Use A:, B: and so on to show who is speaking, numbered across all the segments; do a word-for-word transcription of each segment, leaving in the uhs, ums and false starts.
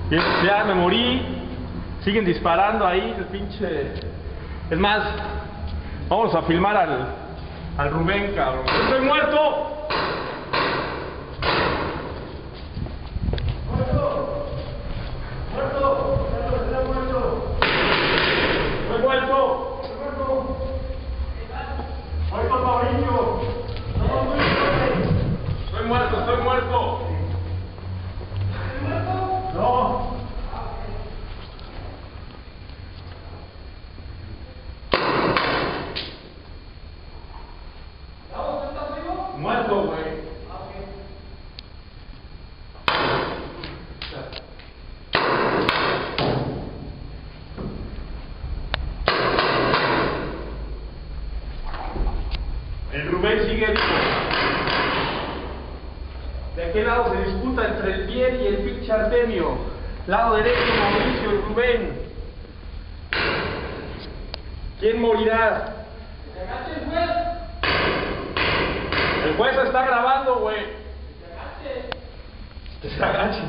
A: Ya, ya me morí. Siguen disparando ahí el pinche. Es más, vamos a filmar al, al Rubén, cabrón. ¡Estoy muerto! Muerto, güey. El Rubén sigue vivo. De aquel lado se disputa entre el Biel y el pinche Artemio. Lado derecho, Mauricio y Rubén. ¿Quién morirá?
B: ¡Que se agache el juez!
A: El juez está grabando, güey.
B: ¡Que se agache!
A: Que se agache.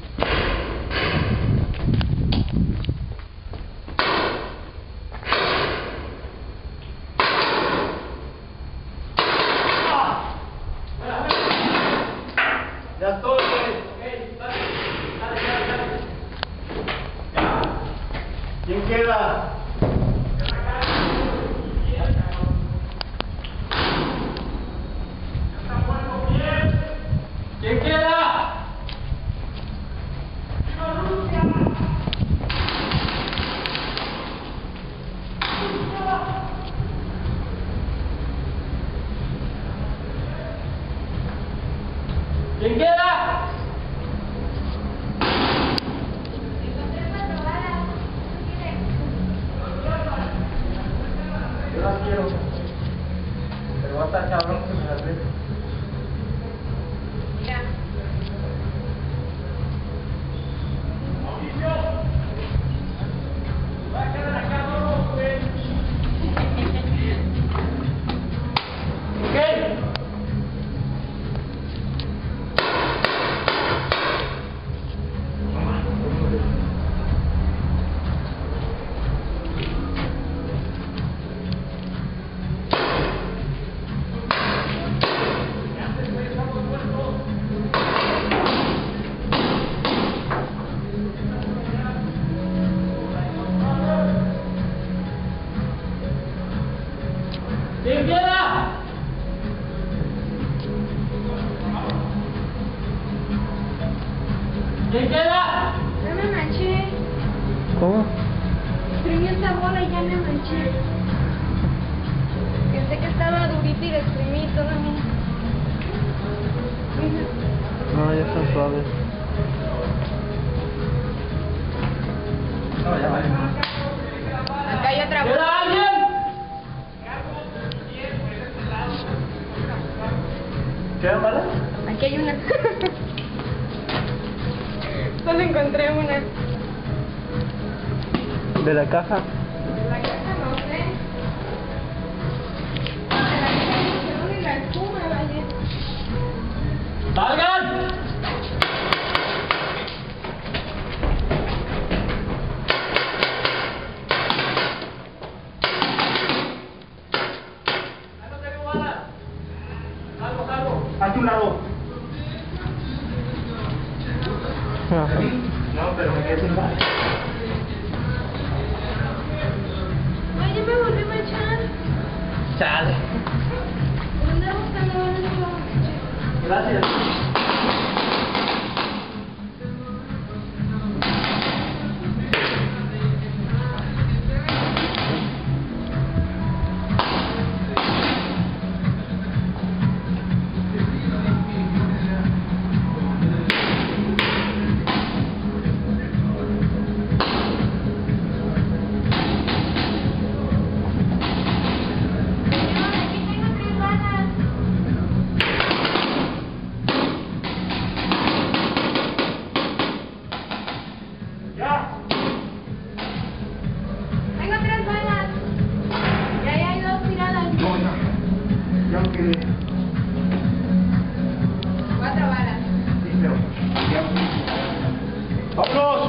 A: Ya estoy, güey.
B: Ok, dale, dale, dale, dale.
A: Ya. ¿Quién queda?
B: ¿Quién queda? ¡Viva Rusia! ¿Quién queda?
A: Yo las quiero. Pero va a estar cabrón que me las dé.
C: Mira.
B: Mauricio. Va a quedar acá, no, güey. ¿Qué? ¿Quién queda? ¿Quién queda?
C: Ya me manché.
A: ¿Cómo?
C: Exprimí esta bola y ya me manché. Pensé que estaba durita y la exprimí toda mi.
A: No, ya están suaves. No, ya vale.
C: Acá hay otra bola.
B: ¿Queda alguien?
A: ¿Quedan balas?
C: Aquí hay una. Solo encontré una.
A: ¿De la caja?
C: De la caja no sé. De la caja no y la espuma, vaya.
B: ¡Salgan! ¡Ah, no tengo balas! ¡Salgo, salgo!
A: A tu lado. No, pero me quedé sin balas.
C: Ay, ya me volví a manchar.
A: Chale.
C: ¿Dónde buscando balas y lo manché?
A: Gracias.
C: Cuatro balas.
A: ¡Vámonos!